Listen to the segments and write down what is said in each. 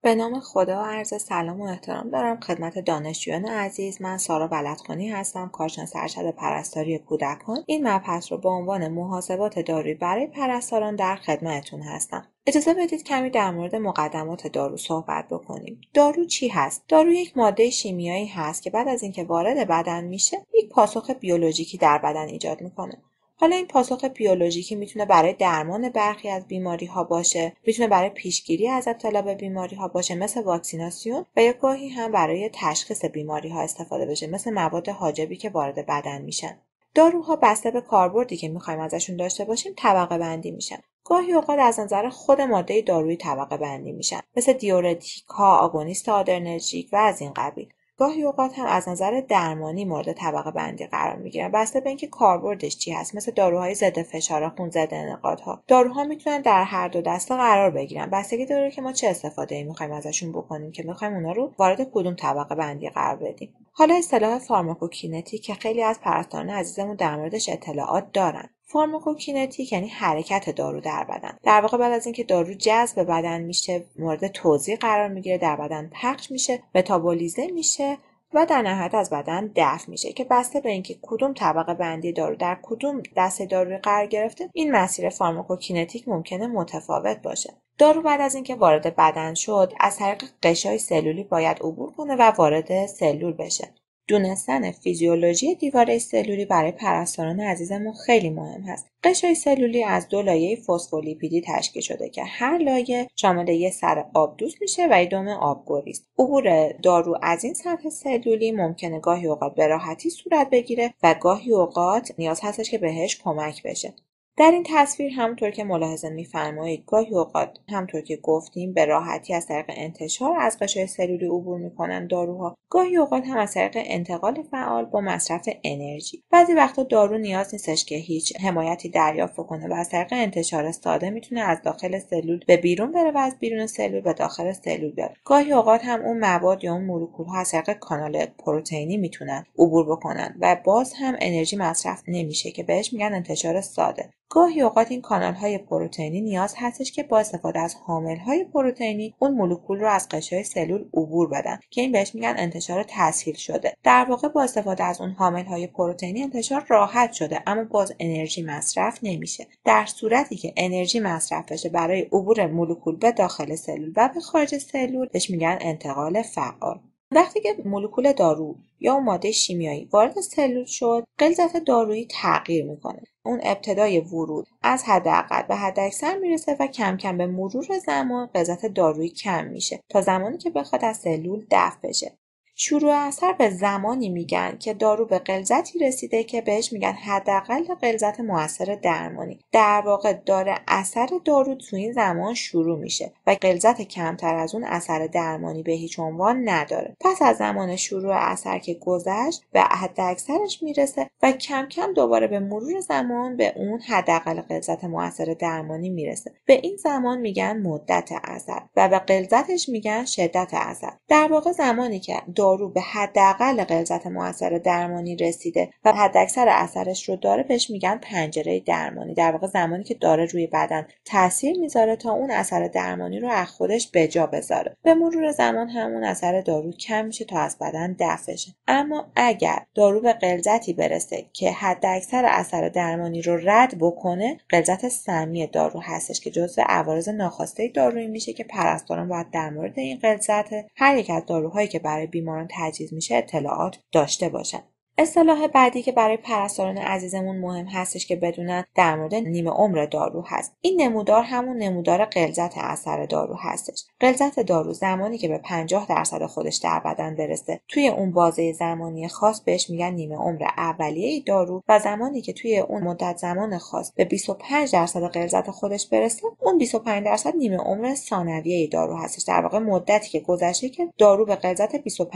به نام خدا و عرض سلام و احترام دارم خدمت دانشجویان عزیز. من سارا بلدخانی هستم، کارشناس ارشد پرستاری کودکان. این مبحث رو به عنوان محاسبات دارویی برای پرستاران در خدمتتون هستم. اجازه بدید کمی در مورد مقدمات دارو صحبت بکنیم. دارو چی هست؟ دارو یک ماده شیمیایی هست که بعد از اینکه وارد بدن میشه، یک پاسخ بیولوژیکی در بدن ایجاد میکنه. حالا این پاسخ بیولوژیکی میتونه برای درمان برخی از بیماری ها باشه، میتونه برای پیشگیری از ابتلا به بیماری ها باشه مثل واکسیناسیون و یا گاهی هم برای تشخیص بیماری ها استفاده بشه مثل مواد حاجبی که وارد بدن میشن. داروها بسته به کاربردی که میخوایم ازشون داشته باشیم طبقه بندی میشن. گاهی اوقات از نظر خود ماده دارویی طبقه بندی میشن مثل دیورتیک ها، آگونیست آدرنرژیک و از این قبیل. گاهی اوقات هم از نظر درمانی مورد طبقه بندی قرار میگیرن بسته به اینکه کاربردش چی هست مثل داروهای ضد فشار خون، ضد انعقادها. داروها میتونن در هر دو دسته قرار بگیرن بستگی داره که ما چه استفاده میخوایم ازشون بکنیم که میخوایم اونا رو وارد کدوم طبقه بندی قرار بدیم. حالا اصطلاح فارماکوکینتیک که خیلی از پرستاران عزیزمون در موردش اطلاعات دارن. فارماکوکینتیک یعنی حرکت دارو در بدن. در واقع بعد از اینکه دارو جذب بدن میشه، مورد توزیع قرار میگیره، در بدن پخش میشه، متابولیزه میشه و در نهایت از بدن دفع میشه که بسته به اینکه کدوم طبقه بندی دارو در کدوم دسته دارویی قرار گرفته، این مسیر فارماکوکینتیک ممکنه متفاوت باشه. دارو بعد از اینکه وارد بدن شد، از طریق غشای سلولی باید عبور کنه و وارد سلول بشه. دونستن فیزیولوژی دیواره سلولی برای پرستاران عزیزمون خیلی مهم هست. قشای سلولی از دو لایه فسفولیپیدی تشکیل شده که هر لایه شامل یک سر آبدوز میشه و یک دم آبگوری است. عبور دارو از این سطح سلولی ممکنه گاهی اوقات به راحتی صورت بگیره و گاهی اوقات نیاز هستش که بهش کمک بشه. در این تصویر همونطور که ملاحظه می‌فرمایید گاهی اوقات همونطور که گفتیم به راحتی از طریق انتشار از قشای سلولی عبور می‌کنن داروها، گاهی اوقات هم از طریق انتقال فعال با مصرف انرژی. بعضی وقتا دارو نیاز نیستش که هیچ حمایتی دریافت کنه و از طریق انتشار ساده میتونه از داخل سلول به بیرون بره و از بیرون سلول به داخل سلول بیاد. گاهی اوقات هم اون مواد یا اون مولکول‌ها از طریق کانال پروتئینی میتونن عبور بکنن و باز هم انرژی مصرف نمیشه که بهش میگن انتشار ساده. گاهی اوقات این کانال‌های پروتئینی نیاز هستش که با استفاده از حامل‌های پروتئینی اون مولکول رو از قشای سلول عبور بدن که این بهش میگن انتشار تسهیل شده. در واقع با استفاده از اون حامل‌های پروتئینی انتشار راحت شده اما باز انرژی مصرف نمیشه. در صورتی که انرژی مصرف بشه برای عبور مولکول به داخل سلول و به خارج سلول بهش میگن انتقال فعال. وقتی که مولکول دارو یا اون ماده شیمیایی وارد سلول شد، غلظت دارویی تغییر میکنه. اون ابتدای ورود از حداقل به حداکثر میرسه و کم کم به مرور زمان غلظت دارویی کم میشه تا زمانی که بخواد از سلول دفع بشه. شروع اثر به زمانی میگن که دارو به غلظتی رسیده که بهش میگن حداقل غلظت مؤثر درمانی. در واقع داره اثر دارو تو این زمان شروع میشه و غلظت کمتر از اون اثر درمانی به هیچ عنوان نداره. پس از زمان شروع اثر که گذشت به حداکثرش میرسه و کم کم دوباره به مرور زمان به اون حداقل غلظت مؤثر درمانی میرسه. به این زمان میگن مدت اثر و به غلظتش میگن شدت اثر. در واقع زمانی که دارو به حداقل غلظت مؤثر درمانی رسیده و حداکثر اثرش رو داره بهش میگن پنجره درمانی. در واقع زمانی که داره روی بدن تاثیر میذاره تا اون اثر درمانی رو از خودش به جا بذاره. به مرور زمان همون اثر دارو کم میشه تا از بدن دفع شه. اما اگر دارو به غلظتی برسه که حداکثر اثر درمانی رو رد بکنه، غلظت سمی دارو هستش که جزو عوارض ناخواسته دارویی میشه که پرستاران باید در مورد این غلظت هر یک از داروهایی که برای بیماران تجویز میشه اطلاعات داشته باشن. اصطلاح بعدی که برای پرستاران عزیزمون مهم هستش که بدونن در مورد نیمه عمر دارو هست. این نمودار همون نمودار غلظت اثر دارو هستش. غلظت دارو زمانی که به 50% خودش در بدن برسه توی اون بازه زمانی خاص بهش میگن نیمه عمر اولیه دارو و زمانی که توی اون مدت زمان خاص به 25% غلظت خودش برسه، اون 25% نیمه عمر ثانویه دارو هستش. در واقع مدتی که گذشته که دارو به غلظت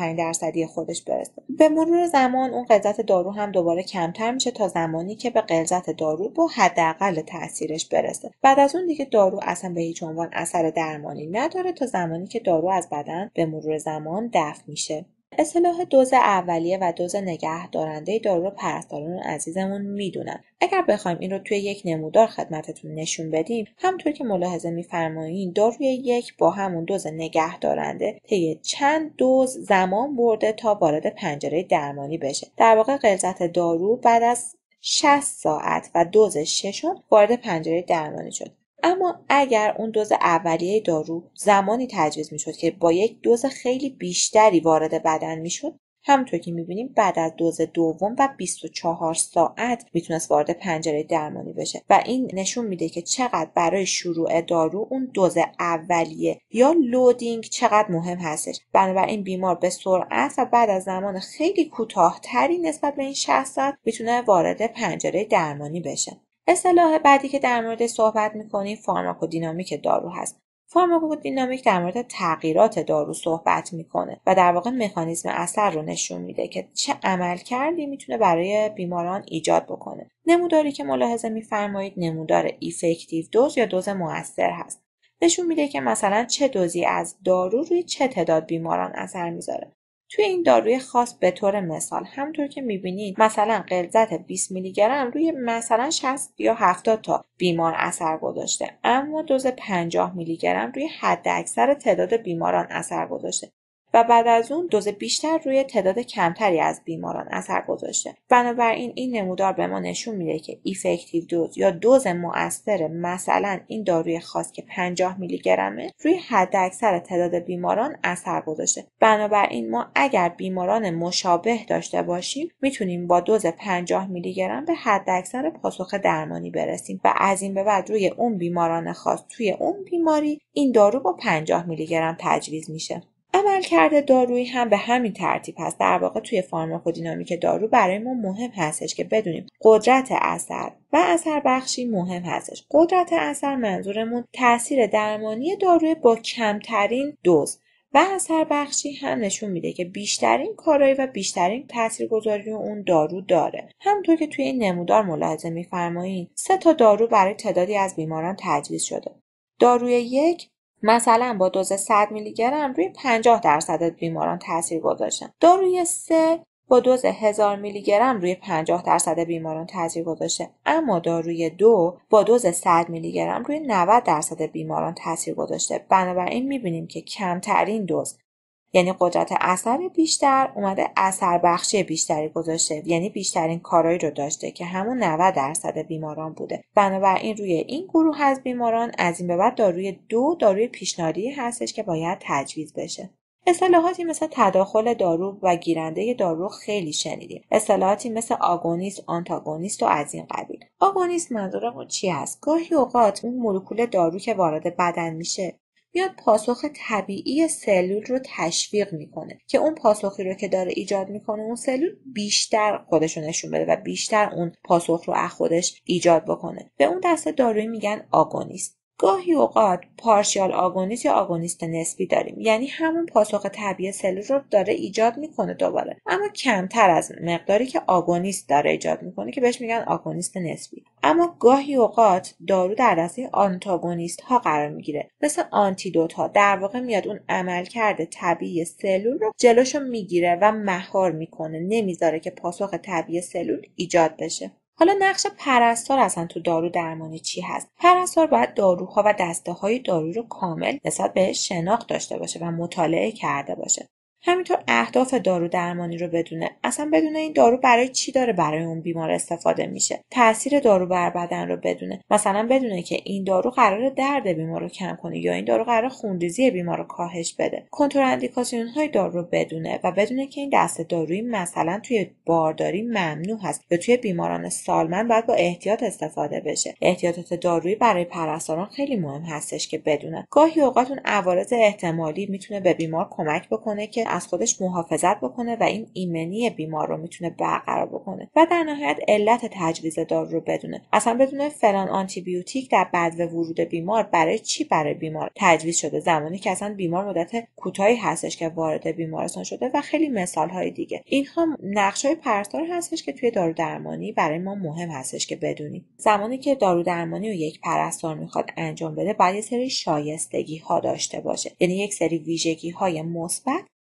25% خودش برسه. به مرور زمان اون غلظت دارو هم دوباره کمتر میشه تا زمانی که به غلظت دارو با حداقل تاثیرش برسه. بعد از اون دیگه دارو اصلا به هیچ عنوان اثر درمانی نداره تا زمانی که دارو از بدن به مرور زمان دفع میشه. اصطلاح دوز اولیه و دوز نگهدارنده دارو رو پرستاران عزیزمون میدونن. اگر بخوایم این رو توی یک نمودار خدمتتون نشون بدیم، همونطور که ملاحظه می‌فرمایید داروی یک با همون دوز نگهدارنده طی چند دوز زمان برده تا وارد پنجره درمانی بشه. در واقع غلظت دارو بعد از 60 ساعت و دوز ششم وارد پنجره درمانی شد. اما اگر اون دوز اولیه دارو زمانی تجویز میشد که با یک دوز خیلی بیشتری وارد بدن میشد، همونطور که میبینیم بعد از دوز دوم و 24 ساعت میتونست وارد پنجره درمانی بشه و این نشون میده که چقدر برای شروع دارو اون دوز اولیه یا لودینگ چقدر مهم هستش. بنابراین بیمار به سرعت و بعد از زمان خیلی کوتاه‌تری نسبت به این 60 ساعت میتونه وارد پنجره درمانی بشه. اصطلاح بعدی که در موردش صحبت می‌کنیم فارماکودینامیک دارو هست. فارماکودینامیک در مورد تغییرات دارو صحبت میکنه و در واقع مکانیزم اثر رو نشون میده که چه عملکردی میتونه برای بیماران ایجاد بکنه. نموداری که ملاحظه میفرمایید نمودار ایفکتیو دوز یا دوز مؤثر هست. نشون میده که مثلا چه دوزی از دارو روی چه تعداد بیماران اثر میذاره. توی این داروی خاص به طور مثال همونطور که میبینید مثلا غلظت 20 میلی گرم روی مثلا 60 یا 70 تا بیمار اثر گذاشته، اما دوز 50 میلی گرم روی حداکثر تعداد بیماران اثر گذاشته و بعد از اون دوز بیشتر روی تعداد کمتری از بیماران اثر گذاشته. بنابراین این نمودار به ما نشون میده که ایفکتیو دوز یا دوز مؤثر مثلا این داروی خاص که 50 میلی گرمه روی حداکثر تعداد بیماران اثر گذاشته. بنابراین ما اگر بیماران مشابه داشته باشیم میتونیم با دوز 50 میلی گرم به حداکثر پاسخ درمانی برسیم و از این به بعد روی اون بیماران خاص توی اون بیماری این دارو با 50 میلی گرم تجویز میشه. عملکرد دارویی هم به همین ترتیب هست. در واقع توی فارماکودینامیک دارو برای ما مهم هستش که بدونیم قدرت اثر و اثر بخشی مهم هستش. قدرت اثر منظورمون تاثیر درمانی داروی با کمترین دوز و اثر بخشی هم نشون میده که بیشترین کارایی و بیشترین تاثیرگذاری اون دارو داره. همونطور که توی این نمودار ملاحظه می‌فرمایید 3 تا دارو برای تعدادی از بیماران تجویز شده. داروی یک مثلا با دوز 100 میلی گرم روی 50% بیماران تاثیر گذاشتن. داروی 3 با دوز 1000 میلی گرم روی 50% بیماران تاثیر گذاشته، اما داروی 2 با دوز 100 میلی گرم روی 90% بیماران تاثیر گذاشته. بنابراین می‌بینیم که کمترین دوز یعنی قدرت اثر بیشتر اومده اثر بخشی بیشتری گذاشته، یعنی بیشترین کارایی رو داشته که همون 90% بیماران بوده. بنابراین روی این گروه از بیماران از این به بعد داروی 2 داروی پیشنهادی هستش که باید تجویز بشه. اصطلاحاتی مثل تداخل دارو و گیرنده دارو خیلی شنیدیم. اصطلاحاتی مثل آگونیست، آنتاگونیست و از این قبیل. آگونیست منظورمون چی هست؟ گاهی اوقات اون مولکول دارو که وارد بدن میشه میاد پاسخ طبیعی سلول رو تشویق میکنه که اون پاسخی رو که داره ایجاد میکنه اون سلول بیشتر خودش رو نشون بده و بیشتر اون پاسخ رو از خودش ایجاد بکنه. به اون دسته دارویی میگن آگونیست. گاهی اوقات پارشیال آگونیست یا آگونیست نسبی داریم، یعنی همون پاسخ طبیعی سلول رو داره ایجاد میکنه دوباره، اما کمتر از مقداری که آگونیست داره ایجاد میکنه که بهش میگن آگونیست نسبی. اما گاهی اوقات دارو در دسته آنتاگونیست ها قرار میگیره، مثل آنتیدوت ها. در واقع میاد اون عملکرد طبیعی سلول رو جلوشو میگیره و مهار میکنه، نمیذاره که پاسخ طبیعی سلول ایجاد بشه. حالا نقش پرستار اصلا تو دارو درمانی چی هست؟ پرستار باید داروها و دسته‌های دارویی رو کامل نسبت بهش شناخت داشته باشه و مطالعه کرده باشه. همینطور اهداف دارو درمانی رو بدونه، اصلا بدونه این دارو برای چی داره برای اون بیمار استفاده میشه. تاثیر دارو بر بدن رو بدونه، مثلا بدونه که این دارو قراره درد بیمار رو کم کنه یا این دارو قراره خونریزی بیمار رو کاهش بده. کنتراندیکاسیون های دارو رو بدونه و بدونه که این دسته دارویی مثلا توی بارداری ممنوع هست یا توی بیماران سالمند باید با احتیاط استفاده بشه. احتیاطات دارویی برای پرستاران خیلی مهم هستش که بدونن. گاهی اوقات اون عوارض احتمالی میتونه به بیمار کمک بکنه که از خودش محافظت بکنه و این ایمنی بیمار رو میتونه برقرار بکنه و در نهایت علت تجویز دارو رو بدونه. اصلا بدونه فلان آنتی بیوتیک در بدو ورود بیمار برای چی برای بیمار تجویز شده، زمانی که اصلا بیمار مدت کوتاهی هستش که وارد بیمارستان شده و خیلی مثال های دیگه. اینها نقشای پرستار هستش که توی دارو درمانی برای ما مهم هستش که بدونیم. زمانی که دارو درمانی رو یک پرستار میخواد انجام بده باید یه سری شایستگی ها داشته باشه، یعنی یک سری ویژگی های مثبت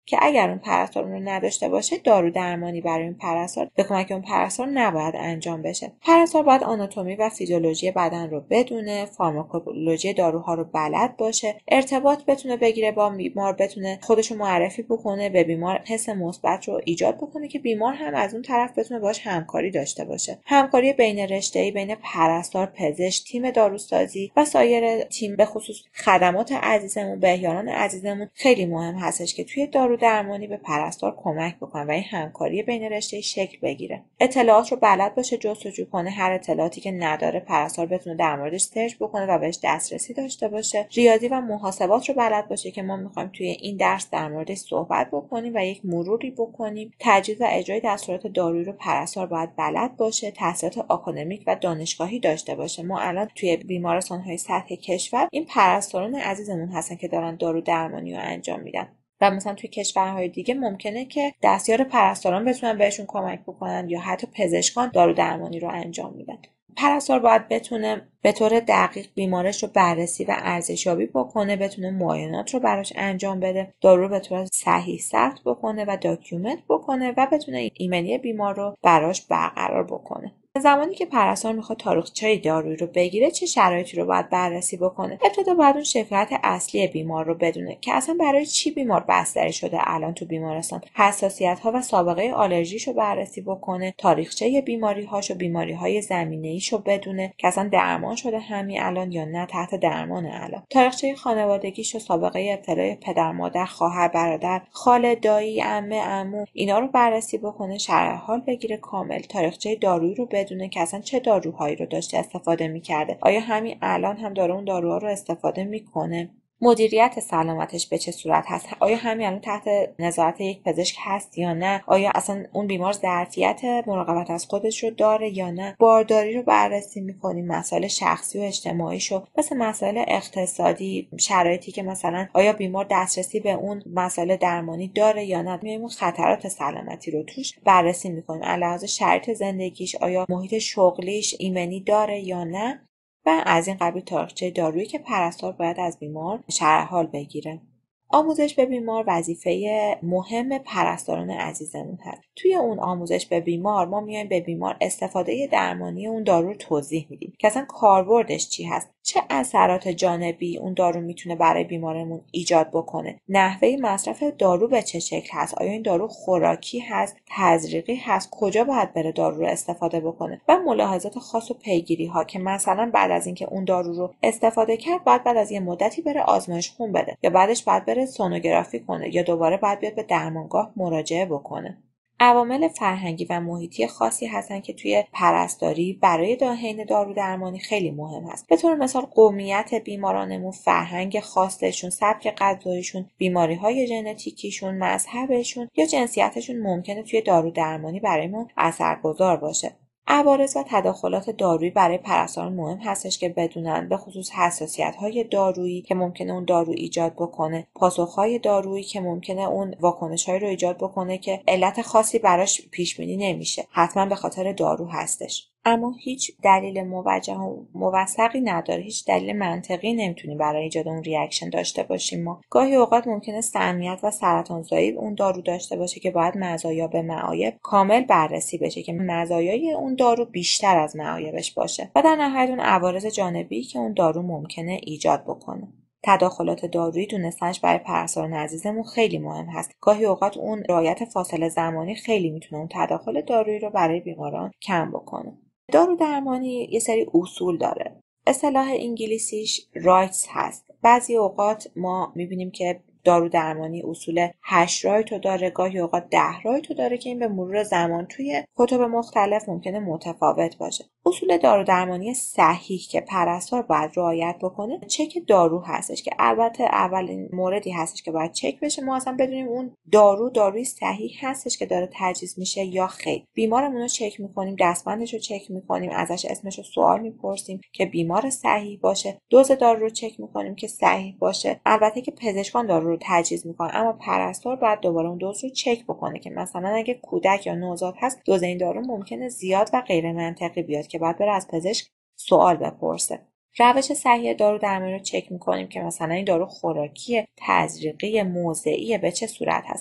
که اگر اون پرستار اون رو نداشته باشه دارو درمانی برای اون پرستار به کمک اون پرستار نباید انجام بشه. پرستار باید آناتومی و فیزیولوژی بدن رو بدونه، فارماکولوژی داروها رو بلد باشه، ارتباط بتونه بگیره با بیمار، بتونه خودش رو معرفی بکنه به بیمار، حس مثبت رو ایجاد بکنه که بیمار هم از اون طرف بتونه باهاش همکاری داشته باشه. همکاری بین رشته‌ای بین پرستار، پزشک، تیم داروسازی و سایر تیم، به خصوص خدمات عزیزمون، بهیاران عزیزمون خیلی مهم هستش که توی دارو درمانی به پرستار کمک بکنه و این همکاری بین رشته‌ای شکل بگیره. اطلاعات رو بلد باشه جستجو کنه، هر اطلاعاتی که نداره پرستار بتونه در موردش سرچ بکنه و بهش دسترسی داشته باشه. ریاضی و محاسبات رو بلد باشه که ما می‌خوایم توی این درس در موردش صحبت بکنیم و یک مروری بکنیم. تجویز و اجرای دستورات دارویی رو پرستار باید بلد باشه، تحصیلات آکادمیک و دانشگاهی داشته باشه. ما الان توی بیمارستان‌های سطح کشور این پرستاران عزیزمون هستن که دارن دارو درمانی رو انجام میدن. و مثلا توی کشورهای دیگه ممکنه که دستیار پرستاران بتونن بهشون کمک بکنن یا حتی پزشکان دارو درمانی رو انجام میدن. پرستار باید بتونه به طور دقیق بیمارش رو بررسی و ارزشیابی بکنه، بتونه معاینات رو براش انجام بده، دارو رو به طور صحیح ثبت بکنه و داکیومنت بکنه و بتونه ایمنی بیمار رو براش برقرار بکنه. زمانی که پرستار میخواد تاریخچه دارویی رو بگیره چه شرایطی رو باید بررسی بکنه؟ ابتدا باید اون شکایت اصلی بیمار رو بدونه که اصلا برای چی بیمار بستری شده الان تو بیمارستان، حساسیت ها و سابقه آلرژیشو بررسی بکنه، تاریخچه بیماری هاشو، بیماری های زمینه‌ایشو بدونه که اصلا درمان شده همین الان یا نه تحت درمان الان، تاریخچه خانوادگیشو، سابقه ابتلای پدر مادر، خواهر برادر، خاله، دایی، عمه، عمو، اینا رو بررسی بکنه، شرح حال بگیره کامل، تاریخچه دارویی رو بدونه که اصلا چه داروهایی رو داشته استفاده میکرده، آیا همین الان هم داره اون داروها رو استفاده میکنه، مدیریت سلامتش به چه صورت هست، آیا همین الان تحت نظارت یک پزشک هست یا نه، آیا اصلا اون بیمار ظرفیت مراقبت از خودش رو داره یا نه، بارداری رو بررسی میکنیم، مسائل شخصی و اجتماعیشو، مثل مسائل اقتصادی، شرایطی که مثلا آیا بیمار دسترسی به اون مسائل درمانی داره یا نه، میایم اون خطرات سلامتی رو توش بررسی میکنیم، علاوه شرایط زندگیش، آیا محیط شغلیش ایمنی داره یا نه، و از این قبیل تاریخچه دارویی که پرستار باید از بیمار شرح حال بگیره. آموزش به بیمار وظیفه مهم پرستاران عزیزمون هست. توی اون آموزش به بیمار ما میایم به بیمار استفاده درمانی اون دارو رو توضیح میدیم که اصلا کاربردش چی هست، چه اثرات جانبی اون دارو میتونه برای بیمارمون ایجاد بکنه، نحوه مصرف دارو به چه شکل هست، آیا این دارو خوراکی هست، تزریقی هست، کجا باید بره دارو رو استفاده بکنه، و ملاحظات خاص و پیگیری ها که مثلا بعد از اینکه اون دارو رو استفاده کرد بعد از یه مدتی بره آزمایش خون بده یا بعدش باید بره سونوگرافی کنه یا دوباره باید بیاد به درمانگاه مراجعه بکنه. عوامل فرهنگی و محیطی خاصی هستن که توی پرستاری برای حین دارو درمانی خیلی مهم هست. به طور مثال قومیت بیمارانمون، فرهنگ خاصشون، سبک غذاییشون، بیماری‌های ژنتیکیشون، مذهبشون یا جنسیتشون ممکنه توی دارو درمانی برایمون اثرگذار باشه. عوارض و تداخلات دارویی برای پرستاران مهم هستش که بدونن، به خصوص حساسیت‌های دارویی که ممکنه اون دارو ایجاد بکنه، پاسخ‌های دارویی که ممکنه اون واکنش‌هایی رو ایجاد بکنه که علت خاصی براش پیش بینی نمیشه، حتما به خاطر دارو هستش. اما هیچ دلیل موجه و موثقی نداره، هیچ دلیل منطقی نمیتونیم برای ایجاد اون ریاکشن داشته باشیم. ما گاهی اوقات ممکنه سمیت و سرطانزایی اون دارو داشته باشه که باید مزایا به معایب کامل بررسی بشه که مزایای اون دارو بیشتر از معایبش باشه و در نهایت اون عوارض جانبی که اون دارو ممکنه ایجاد بکنه. تداخلات دارویی دونستنش برای پرستاران عزیزمون خیلی مهم هست. گاهی اوقات اون رعایت فاصله زمانی خیلی میتونه اون تداخل دارویی رو برای بیماران کم بکنه. دارو درمانی یه سری اصول داره. اصطلاح انگلیسیش رایتس هست. بعضی اوقات ما میبینیم که دارو درمانی اصول 8 رایتو داره، گاهی اوقات 10 رایتو داره که این به مرور زمان توی کتب مختلف ممکنه متفاوت باشه. اصول دارو درمانی صحیح که پرستار باید رعایت بکنه چک دارو هستش که البته اولین موردی هستش که باید چک بشه، ما اصلا بدونیم اون داروی صحیح هستش که داره تجویز میشه یا خیر. بیمارمون رو چک میکنیم، دستبندش رو چک میکنیم، ازش اسمش رو سوال میپرسیم که بیمار صحیح باشه، دوز دارو رو چک میکنیم که صحیح باشه. البته که پزشکان دارو رو تجویز میکنن اما پرستار باید دوباره اون دوز رو چک بکنه که مثلا اگه کودک یا نوزاد هست دوز این دارو ممکنه زیاد و غیر منطقی بیاد که باید بره از پزشک سوال بپرسه. روش صحیح دارو درمانی رو چک میکنیم که مثلا این دارو خوراکیه، تزریقی، موضعیه، به چه صورت هست.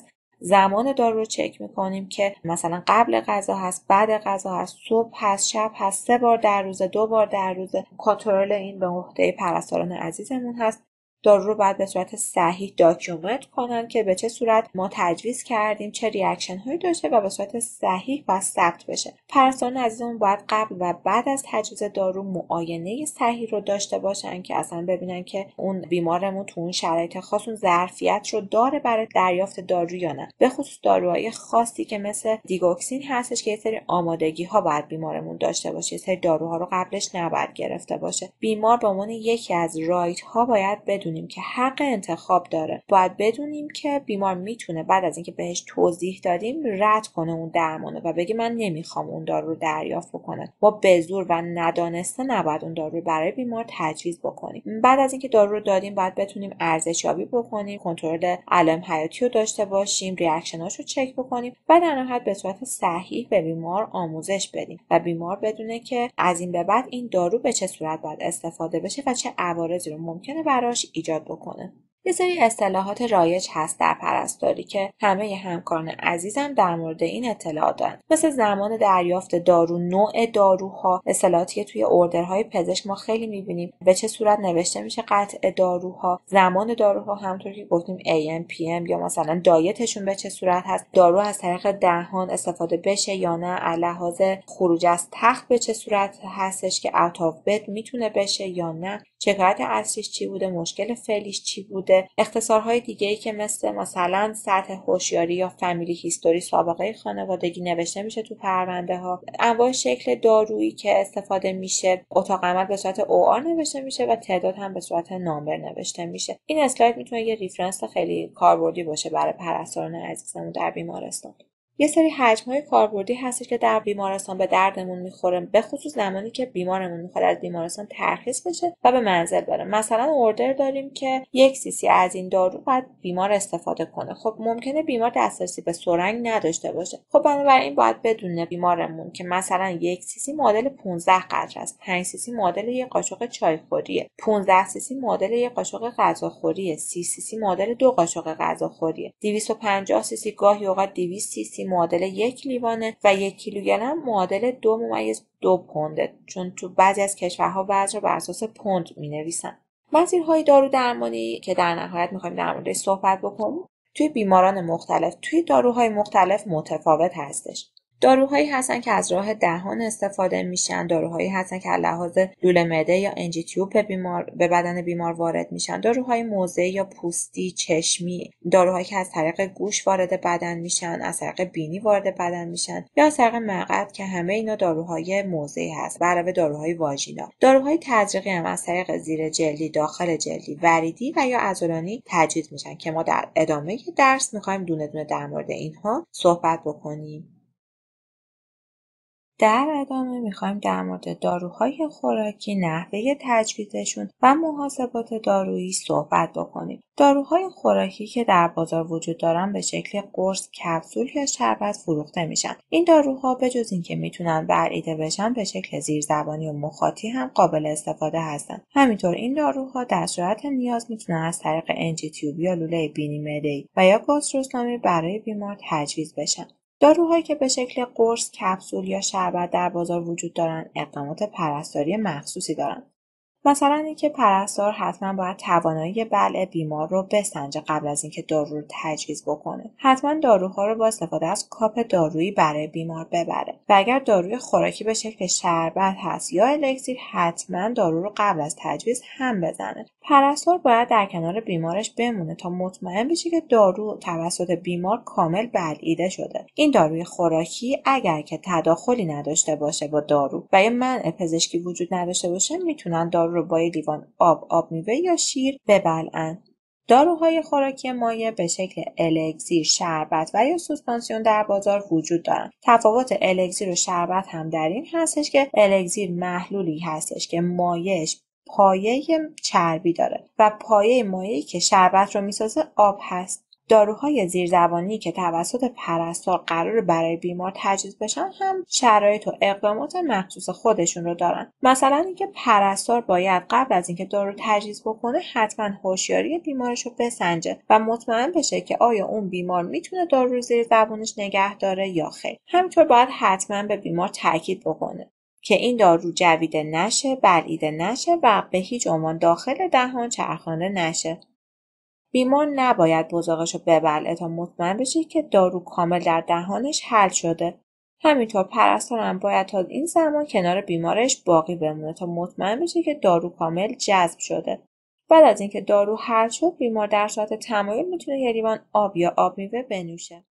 زمان دارو رو چک میکنیم که مثلا قبل غذا هست، بعد غذا هست، صبح هست، شب هست، 3 بار در روز، 2 بار در روز. کنترل این به عهده پرستاران عزیزمون هست. دارو رو باید به صورت صحیح داکیومنت کنن که به چه صورت ما تجویز کردیم، چه ریاکشن هایی داشته و به صورت صحیح و ثبت بشه. پرستاران عزیزمون باید قبل و بعد از تجویز دارو معاینه صحیح رو داشته باشن که اصلا ببینن که اون بیمارمون تو اون شرایط خاص اون ظرفیت رو داره برای دریافت دارو یا نه. به خصوص داروهای خاصی که مثل دیگوکسین هستش که یه سری آمادگی ها باید بیمارمون داشته باشه، یه سری داروها رو قبلش نباید گرفته باشه. بیمار به عنوان یکی از رایت ها باید بدونیم که حق انتخاب داره. باید بدونیم که بیمار میتونه بعد از اینکه بهش توضیح دادیم رد کنه اون درمانو و بگه من نمیخوام اون دارو رو دریافت بکنه. ما به زور و ندانسته نباید اون دارو رو برای بیمار تجویز بکنیم. بعد از اینکه دارو رو دادیم باید بتونیم ارزشیابی بکنیم، کنترل علائم حیاتی رو داشته باشیم، ریاکشناشو چک بکنیم و در نهایت به صورت صحیح به بیمار آموزش بدیم و بیمار بدونه که از این به بعد این دارو به چه صورت باید استفاده بشه و چه عوارضی رو ممکنه براش ایجاد بکنه. یه سری اصطلاحات رایج هست در پرستاری که همه همکاران عزیزم در مورد این اطلاعات دارن، مثل زمان دریافت دارو، نوع داروها، اصطلاحاتی که توی اوردرهای پزشک ما خیلی می‌بینیم، به چه صورت نوشته میشه قطع داروها، زمان داروها، همونطور که گفتیم AM PM یا مثلا دایتشون به چه صورت هست، دارو از طریق دهان استفاده بشه یا نه، لحاظ خروج از تخت به چه صورت هستش که اوت آف بد میتونه بشه یا نه، شکایت اصلیش چی بوده، مشکل فعلیش چی بوده، اختصارهای دیگه‌ای که مثلا سطح هوشیاری یا فامیلی هیستوری، سابقه خانوادگی نوشته میشه تو پرونده ها، انواع شکل دارویی که استفاده میشه، اتاق عمل به صورت OR نوشته میشه و تعداد هم به صورت نامبر نوشته میشه. این اسلاید میتونه یه ریفرنس خیلی کاربردی باشه برای پرستاران عزیزمون در بیمارستان. یه سری حجم‌های کاربردی هستش که در بیمارستان به دردمون میخوره، به خصوص زمانی که بیمارمون میخواد از بیمارستان ترخیص بشه و به منزل بره. مثلا اوردر داریم که 1 cc از این دارو باید بیمار استفاده کنه. خب ممکنه بیمار دسترسی به سرنگ نداشته باشه. خب بنابراین باید بدونه بیمارمون که مثلا 1 cc معادل 15 قطره است، 5 cc معادل 1 قاشق چایخوریه، 15 cc معادل 1 قاشق غذاخوریه، 30 cc معادل 2 قاشق غذاخوریه، 250 cc گاهی اوقات 200 cc معادل 1 لیوانه و 1 کیلوگرم معادل 2.2 پونده، چون تو بعضی از کشورها وزن رو بر اساس پوند می‌نویسن. مسیرهای دارو درمانی که در نهایت می‌خوایم در موردش صحبت بکنیم توی بیماران مختلف، توی داروهای مختلف متفاوت هستش. داروهایی هستن که از راه دهان استفاده میشن، داروهایی هستن که از لحاظ لوله معده یا انجی تیوب به بدن بیمار وارد میشن، داروهای موضعی یا پوستی، چشمی، داروهایی که از طریق گوش وارد بدن میشن، از طریق بینی وارد بدن میشن یا از طریق مقعد که همه اینا داروهای موضعی هست، به علاوه داروهای واژینال. داروهای تزریقی هم از طریق زیر جلدی، داخل جلدی، وریدی و یا عضلانی تجویز میشن که ما در ادامه درس میخوایم دونه دونه در مورد اینها صحبت بکنیم. در ادامه میخوایم در مورد داروهای خوراکی، نحوه تجویزشون و محاسبات دارویی صحبت بکنیم. داروهای خوراکی که در بازار وجود دارن به شکل قرص، کپسول یا شربت فروخته میشن. این داروها به جز اینکه میتونن بلعیده بشن، به شکل زیرزبانی و مخاطی هم قابل استفاده هستن. همینطور این داروها در صورت نیاز میتونن از طریق انجی تیوب یا لوله بینی معده‌ای و یا گاستروسنومی برای بیمار تجویز بشن. داروهایی که به شکل قرص، کپسول یا شربت در بازار وجود دارند، اقدامات پرستاری مخصوصی دارند. مثلا اینکه پرستار حتما باید توانایی بلع بیمار رو بسنجه قبل از اینکه دارو رو تجویز بکنه. حتما داروها رو با استفاده از کاپ دارویی برای بیمار ببره. و اگر داروی خوراکی به شکل شربت هست یا الکسیر، حتما دارو رو قبل از تجویز هم بزنه. پرستار باید در کنار بیمارش بمونه تا مطمئن بشه که دارو توسط بیمار کامل بلعیده شده. این داروی خوراکی اگر که تداخلی نداشته باشه با دارو و یا منع پزشکی وجود نداشته باشه، میتونن دارو رو با لیوان آب میوه یا شیر ببلعن. داروهای خوراکی مایع به شکل الکسیر، شربت و یا سوسپانسیون در بازار وجود دارند. تفاوت الکسیر و شربت هم در این هستش که الکسیر محلولی هستش که مایعش پایه چربی داره و پایه مایعی که شربت رو میسازه آب هست. داروهای زیرزبانی که توسط پرستار قرار برای بیمار تجویز بشن هم شرایط و اقدامات مخصوص خودشون رو دارن. مثلا اینکه پرستار باید قبل از اینکه دارو تجویز بکنه حتما هوشیاری بیمارش رو بسنجه و مطمئن بشه که آیا اون بیمار میتونه دارو رو زیر زبونش نگه داره یا خیر. همینطور باید حتما به بیمار تاکید بکنه که این دارو جویده نشه، بلعیده نشه و به هیچ عنوان داخل دهان چرخانده نشه. بیمار نباید بزاقش رو ببلعه تا مطمئن بشه که دارو کامل در دهانش حل شده. همینطور پرستار هم باید تا این زمان کنار بیمارش باقی بمونه تا مطمئن بشه که دارو کامل جذب شده. بعد از اینکه دارو حل شد، بیمار در صورت تمایل میتونه یه لیوان آب یا آب میوه بنوشه.